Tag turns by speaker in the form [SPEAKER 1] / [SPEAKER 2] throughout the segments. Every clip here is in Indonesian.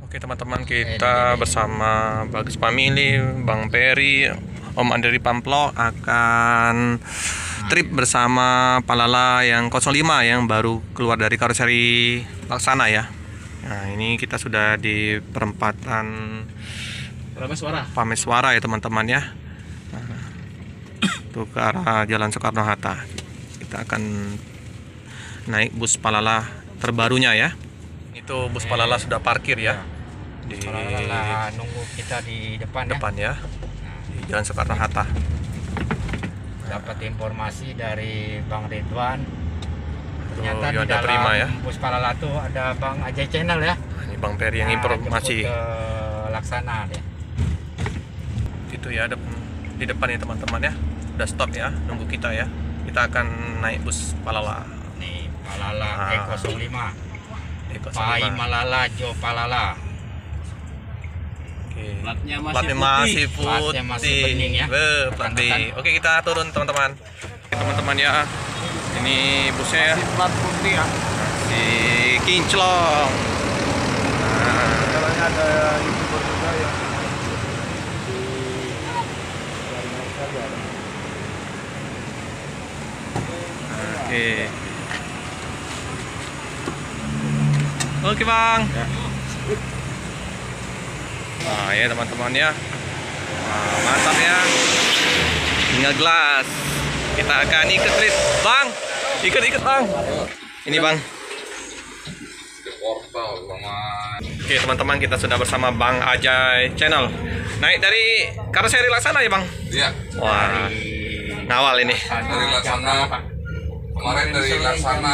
[SPEAKER 1] Oke teman-teman, kita bersama Bagus Family, Bang Peri, Om Andri Pamplok akan trip bersama Palala yang 05 yang baru keluar dari karoseri Laksana ya. Nah ini kita sudah di perempatan Pameswara ya teman-teman ya. Nah, itu ke arah Jalan Soekarno-Hatta. Kita akan naik bus Palala terbarunya ya. Itu bus Palala sudah parkir ya. Di
[SPEAKER 2] Palala nunggu kita di depan
[SPEAKER 1] ya. Di Jalan Soekarno-Hatta.
[SPEAKER 2] Dapat informasi dari Bang Ridwan. Ternyata di
[SPEAKER 1] Yonda
[SPEAKER 2] dalam
[SPEAKER 1] Prima ya.
[SPEAKER 2] bus Palala tuh ada Bang Ajay Channel ya.
[SPEAKER 1] Ini Bang Peri yang informasi.
[SPEAKER 2] Jemput ke Laksana deh.
[SPEAKER 1] Itu ya di depan ya teman-teman ya. Udah stop ya, nunggu kita ya. Kita akan naik bus Palala.
[SPEAKER 2] Nih Palala E05.
[SPEAKER 1] E05.
[SPEAKER 2] Pai Malala Jo Palala.
[SPEAKER 1] Platnya masih putih.
[SPEAKER 2] Platnya masih bening ya.
[SPEAKER 1] Putih. Oke, kita turun teman-teman. Teman-teman ya. Ini busnya ya.
[SPEAKER 2] Masih plat putih ya.
[SPEAKER 1] Masih kinclong. Nah,
[SPEAKER 2] Jalannya ada YouTuber juga ya.
[SPEAKER 1] oke. Oke, Bang.
[SPEAKER 2] Ya.
[SPEAKER 1] Nah ya teman-teman ya, nah, mantap ya, tinggal gelas. Kita akan ikat trip, Bang, ikat Bang. Ini Bang. Oke teman-teman, kita sudah bersama Bang Ajay Channel. Naik dari karoseri Laksana ya Bang?
[SPEAKER 3] Iya.
[SPEAKER 1] Wah, ngawal ini.
[SPEAKER 3] Dari Laksana kemarin dari Laksana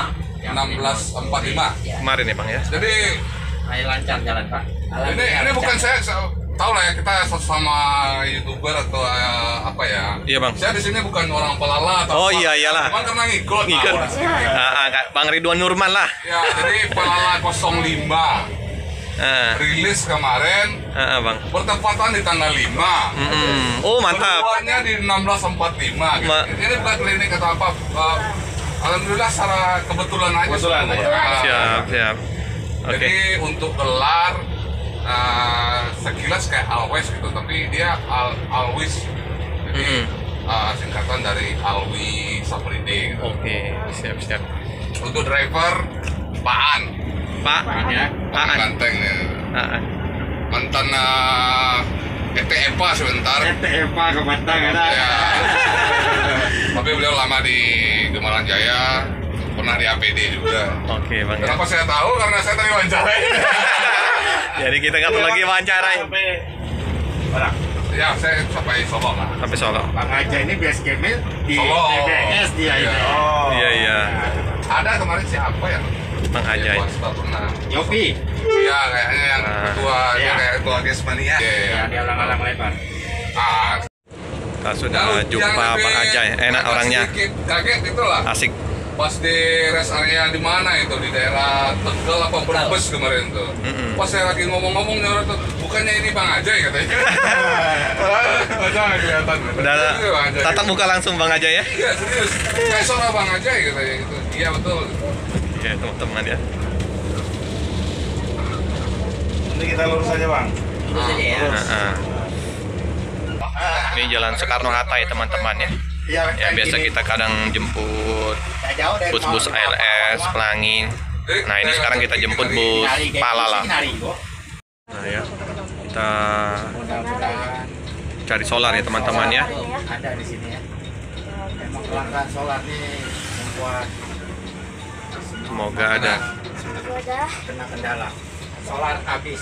[SPEAKER 3] 1645.
[SPEAKER 1] Kemarin ya Bang ya.
[SPEAKER 3] Jadi
[SPEAKER 2] Ayo lancar jalan Pak.
[SPEAKER 3] ini bukan saya tahu lah ya, kita sama YouTuber atau apa ya.
[SPEAKER 1] Iya Bang.
[SPEAKER 3] Saya di sini bukan orang Palala atau
[SPEAKER 1] Oh
[SPEAKER 3] apa.
[SPEAKER 1] iya iyalah.
[SPEAKER 3] Cuman karena ngikut.
[SPEAKER 1] Ngikut.
[SPEAKER 3] Nah,
[SPEAKER 1] Bang Ridwan Nurman lah.
[SPEAKER 3] ya, jadi Palala 05 rilis kemarin
[SPEAKER 1] Bang.
[SPEAKER 3] bertepatan di tanggal 5.
[SPEAKER 1] Oh mantap.
[SPEAKER 3] Keluarnya di 1645 gitu. Ini bukan klinik atau apa. Alhamdulillah secara kebetulan aja.
[SPEAKER 1] Siap. Oke.
[SPEAKER 3] Jadi untuk gelar sekilas kayak Always gitu, tapi dia Always. Jadi singkatan dari Alwi Sapride gitu.
[SPEAKER 1] Oke, siap.
[SPEAKER 3] Untuk driver Paan.
[SPEAKER 1] Pak
[SPEAKER 2] ya.
[SPEAKER 3] Paan Banteng ya. Mantan ETEPA sebentar.
[SPEAKER 2] ETEPA ke Batang ada.
[SPEAKER 3] Ya. Tapi beliau lama di Gemalang Jaya, pernah di APD juga.
[SPEAKER 1] Oke Bang.
[SPEAKER 3] Kenapa saya tahu? Karena saya tadi wawancara.
[SPEAKER 1] Jadi kita nggak perlu lagi wawancarai.
[SPEAKER 3] Ya, saya sampai Solo lah.
[SPEAKER 1] Sampai Solo.
[SPEAKER 2] Bang Ajay ini base camp di
[SPEAKER 3] Solo.
[SPEAKER 2] TBS dia ini.
[SPEAKER 3] Oh.
[SPEAKER 1] Iya.
[SPEAKER 3] Ada kemarin siapa ya?
[SPEAKER 1] Bang Ajay.
[SPEAKER 3] Pernah.
[SPEAKER 2] Yopi.
[SPEAKER 3] Iya, kayaknya yang ketua,
[SPEAKER 2] Iya.
[SPEAKER 3] kayak ketua Gesmania.
[SPEAKER 2] Ya, dia alang-alang lebar.
[SPEAKER 1] Kita sudah jumpa Bang Ajay. Enak orangnya.
[SPEAKER 3] Kaget itulah.
[SPEAKER 1] Asik.
[SPEAKER 3] Pas di rest area di mana itu, di daerah Tegal apa Brebes kemarin tuh. Pas saya lagi ngomong-ngomong nyorot tuh, bukannya ini Bang Ajay katanya. Jangan kelihatan.
[SPEAKER 1] Udah tatap muka langsung Bang Ajay ya?
[SPEAKER 3] Iya serius. Kayak suara Bang Ajay katanya gitu. Iya betul.
[SPEAKER 1] Iya teman-teman ya.
[SPEAKER 4] Ini kita lurus aja Bang.
[SPEAKER 2] Lurus aja ya.
[SPEAKER 1] Ini Jalan Soekarno-Hatta ya teman-teman ya. Ya biasa kita kadang jemput bus-bus ALS, Pelangi. Nah ini sekarang kita jemput bus Palala. Nah ya, kita cari solar ya teman-teman ya.
[SPEAKER 2] Ada di sini ya. Memang kelangkaan solar nih membuat
[SPEAKER 1] Semoga ada.
[SPEAKER 2] kena kendala. Solar habis.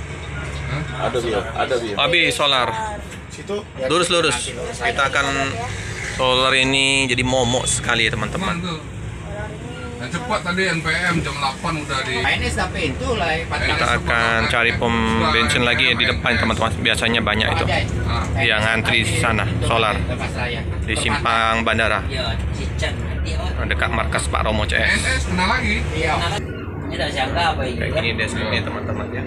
[SPEAKER 4] Ada bio.
[SPEAKER 1] Habis solar.
[SPEAKER 4] Situ
[SPEAKER 1] Lurus. Kita akan solar ini jadi momok sekali ya teman-teman.
[SPEAKER 3] Nah, cepat tadi NPM jam 8 udah di.
[SPEAKER 2] Nah, ini sampai itu lah.
[SPEAKER 1] Kita akan cari pom bensin lagi di depan teman-teman. Biasanya banyak itu yang ngantri di sana solar di simpang bandara dekat markas Pak Romo CS.
[SPEAKER 3] NS kena lagi.
[SPEAKER 2] Iya.
[SPEAKER 5] Ini udah siangka apa ini?
[SPEAKER 1] Kayak gini desk ini teman-teman ya.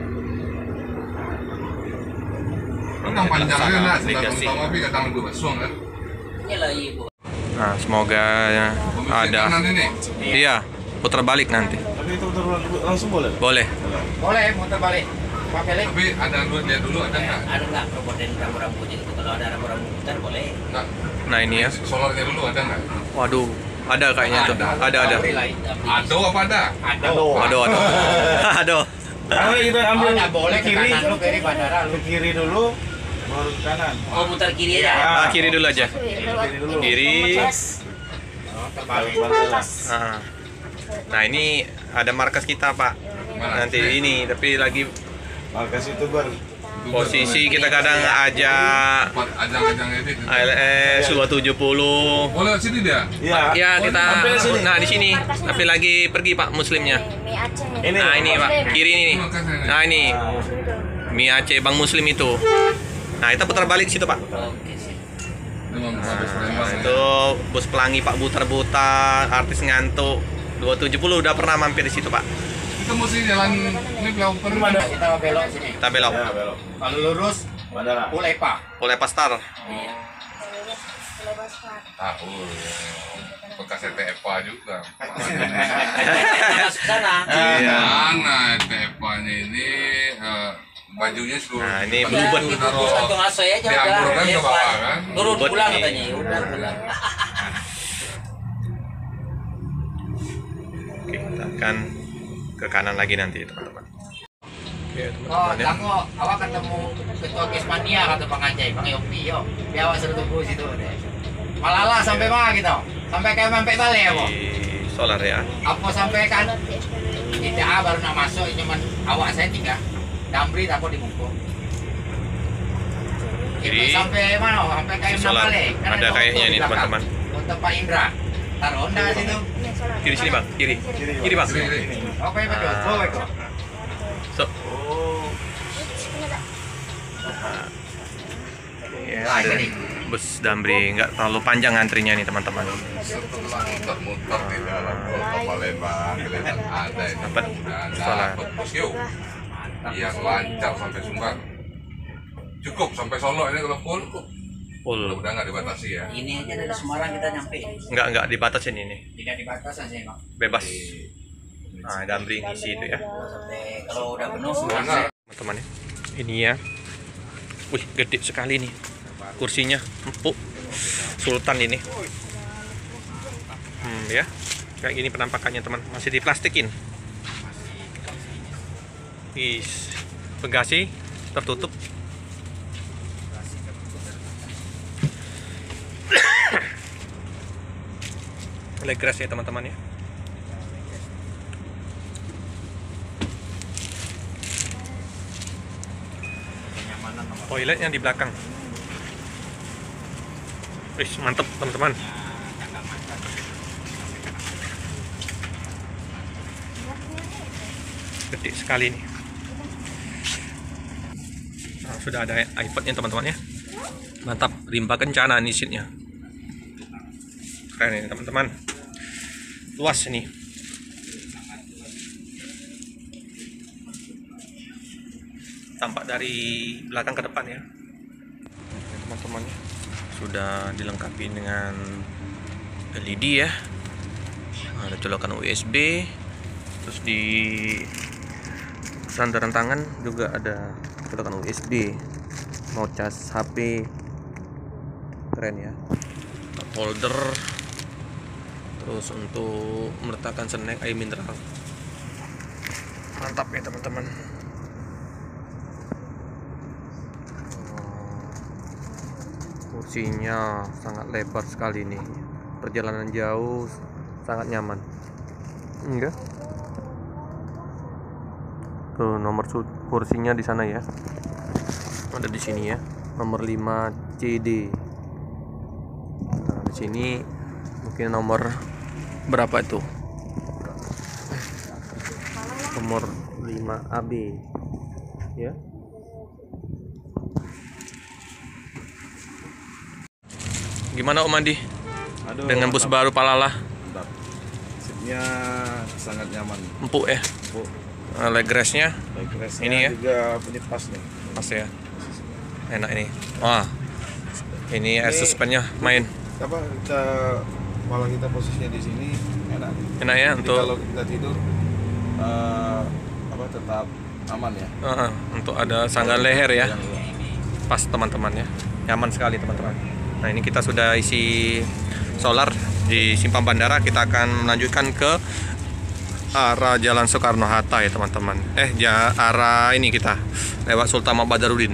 [SPEAKER 3] Kadang panjangnya nak,
[SPEAKER 1] Aplikasi.
[SPEAKER 3] sedang tapi kadang lebih besong kan.
[SPEAKER 5] Ini lah ibu.
[SPEAKER 1] Nah semoga ya, ada.
[SPEAKER 3] Ini.
[SPEAKER 1] Iya, putar balik nanti.
[SPEAKER 4] tapi itu langsung boleh?
[SPEAKER 1] Boleh.
[SPEAKER 2] Boleh muter balik. Pak Felix.
[SPEAKER 3] Tapi ada lihat dulu ada nggak?
[SPEAKER 5] Ada nggak propoten rambu-rambunya itu? Kalau ada rambu-rambu putar boleh.
[SPEAKER 3] Nggak.
[SPEAKER 1] Nah ini ya.
[SPEAKER 3] Solarnya dulu ada nggak?
[SPEAKER 1] Waduh, ada kayaknya tuh. Ada.
[SPEAKER 3] Ada apa ada?
[SPEAKER 1] Aduh. Aduh.
[SPEAKER 4] Kalau kita ambil
[SPEAKER 2] Oh, nggak boleh
[SPEAKER 4] ke
[SPEAKER 2] ke
[SPEAKER 4] kiri,
[SPEAKER 2] kanan lu, kiri bandara lu.
[SPEAKER 4] ke kiri dulu, baru ke kanan.
[SPEAKER 5] Oh, putar kiri aja.
[SPEAKER 1] Ah, kiri dulu aja.
[SPEAKER 4] Kiri dulu.
[SPEAKER 1] Kiri.
[SPEAKER 2] Terbalik.
[SPEAKER 1] Ah. Nah ini ada markas kita Pak.
[SPEAKER 3] Mana?
[SPEAKER 1] Nanti ini, tapi lagi
[SPEAKER 4] Markas itu ber.
[SPEAKER 1] posisi kita kadang aja
[SPEAKER 3] Ajang-ajang edit.
[SPEAKER 1] ALS 270.
[SPEAKER 3] Oh lewat sini dia?
[SPEAKER 4] Iya.
[SPEAKER 1] Ya kita,
[SPEAKER 4] Hampir sini.
[SPEAKER 1] nah di sini. Tapi lagi pergi Pak Muslimnya.
[SPEAKER 6] Mie Aceh.
[SPEAKER 4] Ini.
[SPEAKER 1] Nah ini Pak, kiri ini nih. Nah ini Mie Aceh Bang Muslim itu. Nah kita putar balik situ Pak.
[SPEAKER 5] Oke sih.
[SPEAKER 3] Memang habis
[SPEAKER 1] Nah,
[SPEAKER 3] Palembang ya.
[SPEAKER 1] itu bus pelangi Pak butar-butar, artis ngantuk. 270 udah pernah mampir di situ Pak.
[SPEAKER 3] Kita mesti jalan ini flyover mana?
[SPEAKER 2] Kita belok sini.
[SPEAKER 1] Kita belok.
[SPEAKER 4] Ya, belok.
[SPEAKER 2] Kalau lurus
[SPEAKER 4] Bandara.
[SPEAKER 2] Pulepa.
[SPEAKER 1] Oleh Pastar.
[SPEAKER 5] Iya.
[SPEAKER 3] Tahu. Bekas ETEPA juga.
[SPEAKER 5] Masuk sana.
[SPEAKER 1] Iya.
[SPEAKER 3] Mana ETEPA-nya ini bajunya seluruh.
[SPEAKER 1] Nah, ini
[SPEAKER 3] baju
[SPEAKER 1] bluebird.
[SPEAKER 3] itu
[SPEAKER 5] Itu
[SPEAKER 3] taruh
[SPEAKER 5] kantong asoy aja udah.
[SPEAKER 3] dihamburkan ke bawah
[SPEAKER 5] Lepas.
[SPEAKER 3] kan?
[SPEAKER 5] Turun
[SPEAKER 1] Bluebird
[SPEAKER 5] pulang
[SPEAKER 1] ini.
[SPEAKER 5] katanya. Ya udah pulang.
[SPEAKER 1] Oke, kita akan ke kanan lagi nanti teman-teman. Oke,
[SPEAKER 2] Oh,
[SPEAKER 1] teman-teman ya.
[SPEAKER 2] kamu awak ketemu ketua Kesmania kata Bang Aceh, Bang Yopi yo. Dia awak suruh tunggu situ deh. Malala sampai mana gitu? Sampai kayak mampet balik ya, Bu?
[SPEAKER 1] Di solar ya.
[SPEAKER 2] Apa sampai kan? Tidak, baru nak masuk cuman awak saya tinggal. Damri tak di Mungko.
[SPEAKER 1] Jadi,
[SPEAKER 2] sampai mana? Sampai kayak
[SPEAKER 1] di solar.
[SPEAKER 2] balik. Kan
[SPEAKER 1] Ada kayaknya
[SPEAKER 2] di
[SPEAKER 1] ini,
[SPEAKER 2] belakang.
[SPEAKER 1] teman-teman.
[SPEAKER 2] Untuk Pak Indra. Taruh Honda situ.
[SPEAKER 1] Kiri sini Bang, kiri. Kiri Bang.
[SPEAKER 2] Oke, betul. Oh, betul.
[SPEAKER 1] So,
[SPEAKER 4] Oh.
[SPEAKER 1] ya, ada bus Damri, nggak terlalu panjang antrinya nih teman-teman.
[SPEAKER 3] Setelah muter-muter di dalam kota Palembang, kelihatan ada ini.
[SPEAKER 1] Dapat
[SPEAKER 3] Ada bus yuk. Yang lancar sampai Sumbar. Cukup sampai Solo ini kalau full.
[SPEAKER 1] Full.
[SPEAKER 3] Udah nggak dibatasi ya.
[SPEAKER 5] Ini aja dari Semarang kita nyampe.
[SPEAKER 1] Nggak dibatasin ini.
[SPEAKER 2] Tidak dibatasi sih, Bang.
[SPEAKER 1] Bebas. Nah, Damri ngisi itu ya.
[SPEAKER 5] Sampai kalau udah penuh
[SPEAKER 3] Mana?
[SPEAKER 1] Teman-teman ya. Ini ya. Wih, gede sekali nih. Kursinya empuk. Sultan ini. Ya. Kayak gini penampakannya teman. Masih diplastikin. Is. Bagasi tertutup. Legras ya teman-teman ya. Toiletnya di belakang. Wih, mantep teman-teman. Gede sekali nih. Nah, sudah ada iPad-nya teman-teman ya. Mantap, rimba kencana nih seatnya. Keren ini teman-teman. Luas ini. Tampak dari belakang ke depan ya. Teman-teman ya. Sudah dilengkapi dengan LED ya. Ada colokan USB. Terus di sandaran tangan juga ada colokan USB. Mau cas HP. Keren ya. Holder. Terus untuk meletakkan snack air mineral. Mantap ya teman-teman. Kursinya sangat lebar sekali nih. Perjalanan jauh sangat nyaman. Enggak? Tuh nomor kursinya di sana ya. Ada di sini ya. Nomor 5 CD. Nah, di sini mungkin nomor berapa itu? Nomor 5 AB. Ya. Gimana Om Andi?
[SPEAKER 4] Aduh,
[SPEAKER 1] Dengan bus
[SPEAKER 4] mantap.
[SPEAKER 1] baru Palala,
[SPEAKER 4] Mantap. Seatnya sangat nyaman.
[SPEAKER 1] empuk ya.
[SPEAKER 4] Empuk.
[SPEAKER 1] Legrasnya
[SPEAKER 4] Legrasnya
[SPEAKER 1] Ini ya?
[SPEAKER 4] juga punya pas nih.
[SPEAKER 1] pas ya. Enak ini. Wah. Ini air suspennya main.
[SPEAKER 4] Apa kita malah kita posisinya di sini enak.
[SPEAKER 1] Enak ya
[SPEAKER 4] Jadi
[SPEAKER 1] untuk
[SPEAKER 4] kalau kita tidur apa tetap aman ya.
[SPEAKER 1] Untuk ada sangga leher ya. Pas teman-teman ya. Nyaman sekali teman-teman. Nah, ini kita sudah isi solar di simpang bandara. Kita akan melanjutkan ke arah Jalan Soekarno-Hatta ya teman-teman. Arah ini kita lewat Sultan Mahmud Badarudin.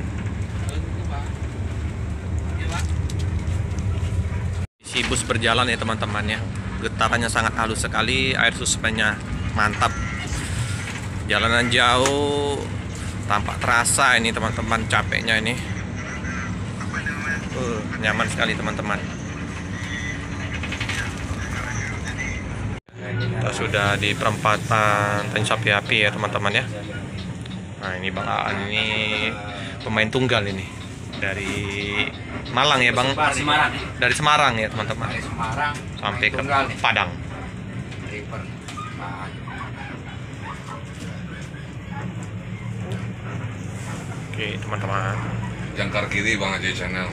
[SPEAKER 1] Si bus berjalan ya teman-teman ya. Getarannya sangat halus sekali, air suspennya mantap. Jalanan jauh, tampak terasa ini teman-teman capeknya ini. Nyaman sekali teman-teman. Kita sudah di perempatan Tanjung Sapi-Api ya teman-teman ya. Nah, ini Bang Aan ini pemain tunggal ini dari Malang ya Bang.
[SPEAKER 2] Semarang.
[SPEAKER 1] Dari Semarang ya teman-teman.
[SPEAKER 2] Dari Semarang
[SPEAKER 1] Sampai ke
[SPEAKER 2] tunggal nih.
[SPEAKER 1] Padang.
[SPEAKER 2] Driver. Nah,
[SPEAKER 1] Oke teman-teman.
[SPEAKER 3] Jangkar kiri Bang Ajay Channel.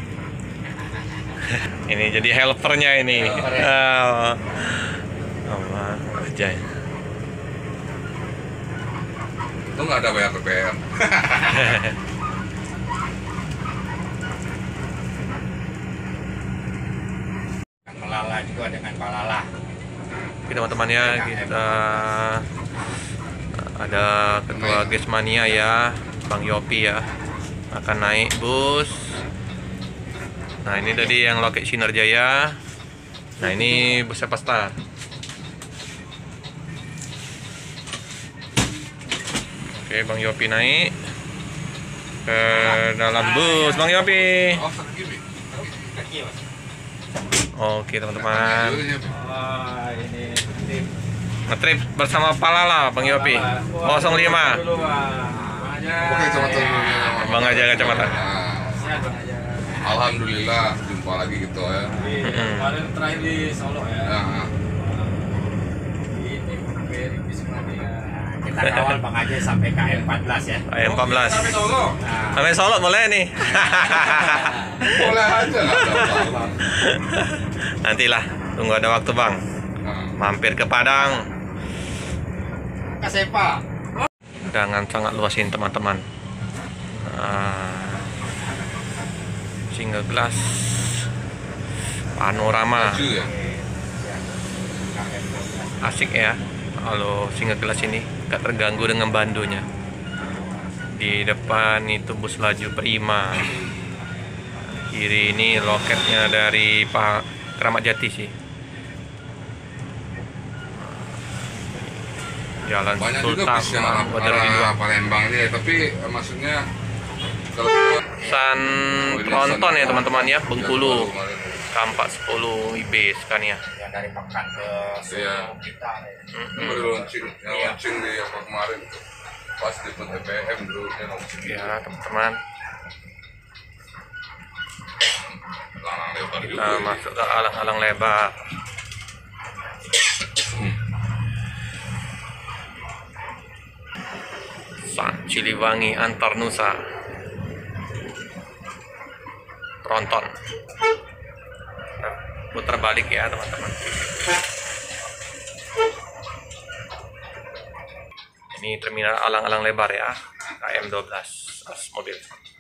[SPEAKER 1] Ini jadi helpernya ini. Oh, Bang Ajay.
[SPEAKER 3] Itu nggak ada bayar BBM.
[SPEAKER 2] Melala juga dengan Palala.
[SPEAKER 1] Oke teman-teman ya, kita ada ketua Gesmania ya, Bang Yopi ya, akan naik bus. Nah, ini tadi yang loket Sinar Jaya. Nah, ini busnya Pasta. Oke, Bang Yopi naik ke dalam bus. Bang Yopi.
[SPEAKER 3] Oh, segini.
[SPEAKER 1] Oke teman-teman,
[SPEAKER 2] Ini tim
[SPEAKER 1] ngetrip bersama Palala Bang Yopi 05.
[SPEAKER 3] Oke, kacamata dulu.
[SPEAKER 1] Bang aja kacamata.
[SPEAKER 3] Alhamdulillah jumpa lagi gitu ya.
[SPEAKER 2] kemarin terakhir di Solo ya.
[SPEAKER 3] Nah,
[SPEAKER 2] Ini Ferry Kismania. Kita kawal Bang Ajay sampai KM14 ya.
[SPEAKER 1] Ayam 14.
[SPEAKER 3] Solo.
[SPEAKER 2] Nah,
[SPEAKER 1] Sampai Solo boleh nih.
[SPEAKER 3] Boleh aja nggak ada apa-apa.
[SPEAKER 1] Nantilah, tunggu ada waktu Bang.
[SPEAKER 3] Nah,
[SPEAKER 1] Mampir ke Padang.
[SPEAKER 2] Kasepa.
[SPEAKER 1] Dengan sangat luas ini teman-teman. Single glass panorama
[SPEAKER 3] maju ya.
[SPEAKER 1] asik ya. Kalau single glass ini gak terganggu dengan bandonya. Di depan itu bus laju prima. Kiri ini loketnya dari Pak Keramat Jati sih. Jalan
[SPEAKER 3] Banyak juga
[SPEAKER 1] Sultan
[SPEAKER 3] bis yang
[SPEAKER 1] Mahmud Badarudin
[SPEAKER 3] arah Palembang nih, tapi maksudnya kalau
[SPEAKER 1] San Tronton ya teman-teman ya, Bengkulu. Kampak 10 IB sekarang ya.
[SPEAKER 2] Yang dari Pekan ke
[SPEAKER 3] Iya.
[SPEAKER 2] kita.
[SPEAKER 3] baru launching, yang launching di apa kemarin tuh. Pas di TPM dulu dia launching.
[SPEAKER 1] Ya teman-teman,
[SPEAKER 3] Larang lebar
[SPEAKER 1] kita
[SPEAKER 3] juga.
[SPEAKER 1] masuk ke alang-alang lebar. San Ciliwangi Antar Nusa Tronton. Nah, putar balik ya teman-teman. Ini terminal alang-alang lebar ya, KM12 as mobil.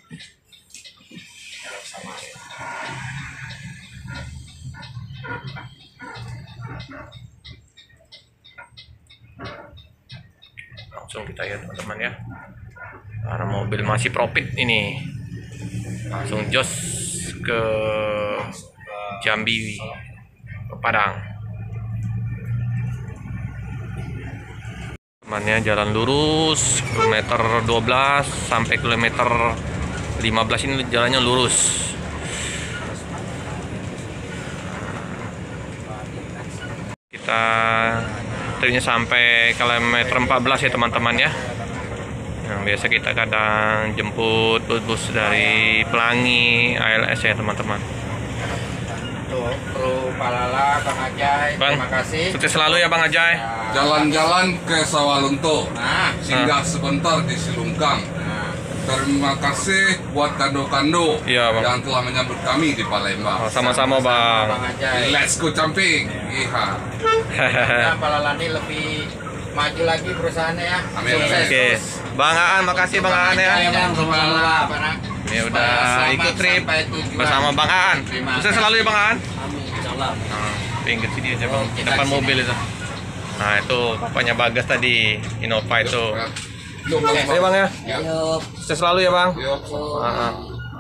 [SPEAKER 1] Langsung kita ya teman-teman ya, karena mobil masih profit ini, langsung jos ke Jambi, ke Padang. Temannya jalan lurus kilometer 12 sampai kilometer 15 ini jalannya lurus. Kita tripnya sampai kilometer 14 ya teman-teman ya. Yang biasa kita kadang jemput bus dari Pelangi, ALS ya teman-teman.
[SPEAKER 2] Tuh, kru Palala, Bang Ajay,
[SPEAKER 1] Bang,
[SPEAKER 2] terima kasih.
[SPEAKER 1] sukses selalu ya Bang Ajay.
[SPEAKER 3] Jalan-jalan ke Sawalunto,
[SPEAKER 2] Nah,
[SPEAKER 3] singgah sebentar di Silungkang.
[SPEAKER 2] nah,
[SPEAKER 3] Terima kasih buat kando-kando
[SPEAKER 1] Iya, Bang.
[SPEAKER 3] yang telah menyambut kami di Palembang.
[SPEAKER 1] Oh, sama-sama Bang.
[SPEAKER 2] Bang Ajay.
[SPEAKER 3] Let's go camping. Iya.
[SPEAKER 2] Ya, Palala ini lebih maju lagi perusahaannya ya.
[SPEAKER 3] Amin,
[SPEAKER 2] Sukses
[SPEAKER 3] amin.
[SPEAKER 1] Oke,
[SPEAKER 2] terus.
[SPEAKER 1] Bang Aan, makasih Bang Aan ya.
[SPEAKER 2] Iya, Bang, sama-sama.
[SPEAKER 1] Ya udah ikut trip bersama Bang Aan. Sukses selalu ya Bang Aan.
[SPEAKER 5] Amin, insyaallah.
[SPEAKER 1] Nah, pinggir sini aja Bang,
[SPEAKER 2] Kita
[SPEAKER 1] depan
[SPEAKER 2] kesini.
[SPEAKER 1] mobil itu. Nah itu papanya Bagas tadi, Innova itu.
[SPEAKER 3] Yuk,
[SPEAKER 1] Ayo Bang ya,
[SPEAKER 5] Ayo.
[SPEAKER 1] sukses selalu ya Bang.
[SPEAKER 3] Yuk.
[SPEAKER 1] Ah.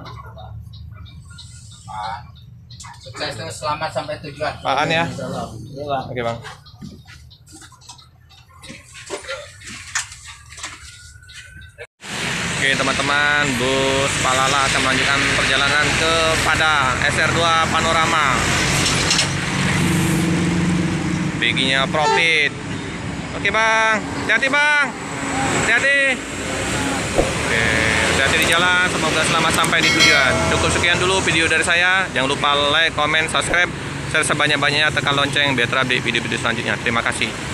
[SPEAKER 2] Sukses terus, selamat sampai tujuan.
[SPEAKER 1] Aan ya.
[SPEAKER 5] Insyaallah. Iya, Bang.
[SPEAKER 1] Oke Bang. Oke teman-teman, bus Palala akan melanjutkan perjalanan ke Padang SR2 Panorama. Biginya profit. Oke Bang, hati-hati Bang, hati-hati. Oke, hati-hati di jalan. Semoga selamat sampai di tujuan. Cukup sekian dulu video dari saya. Jangan lupa like, comment, subscribe, share sebanyak-banyaknya, tekan lonceng biar terupdate video-video selanjutnya. Terima kasih.